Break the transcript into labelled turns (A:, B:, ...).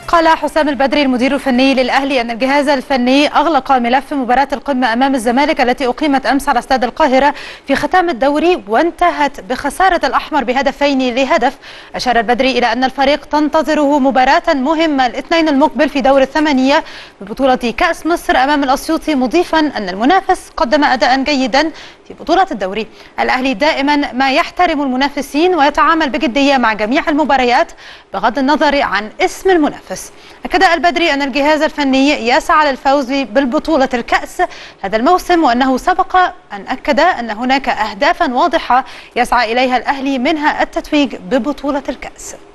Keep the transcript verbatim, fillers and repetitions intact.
A: قال حسام البدري المدير الفني للأهلي أن الجهاز الفني أغلق ملف مباراة القمة أمام الزمالك التي أقيمت أمس على استاد القاهرة في ختام الدوري وانتهت بخسارة الأحمر بهدفين لهدف. أشار البدري إلى أن الفريق تنتظره مباراة مهمة الاثنين المقبل في دور الثمانية ببطولة كأس مصر أمام الأسيوطي، مضيفا أن المنافس قدم أداء جيدا في بطولة الدوري. الأهلي دائما ما يحترم المنافسين ويتعامل بجدية مع جميع المباريات بغض النظر عن اسم المنافس. أكد البدري أن الجهاز الفني يسعى للفوز بالبطولة الكأس هذا الموسم، وأنه سبق أن أكد أن هناك أهدافا واضحة يسعى إليها الأهلي منها التتويج ببطولة الكأس.